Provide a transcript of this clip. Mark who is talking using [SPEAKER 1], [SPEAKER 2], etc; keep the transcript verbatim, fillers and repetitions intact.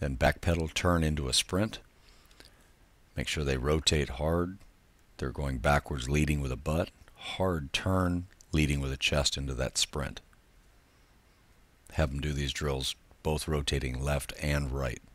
[SPEAKER 1] then back pedal turn into a sprint. Make sure they rotate hard. They're going backwards leading with a butt. Hard turn leading with a chest into that sprint. Have them do these drills both rotating left and right.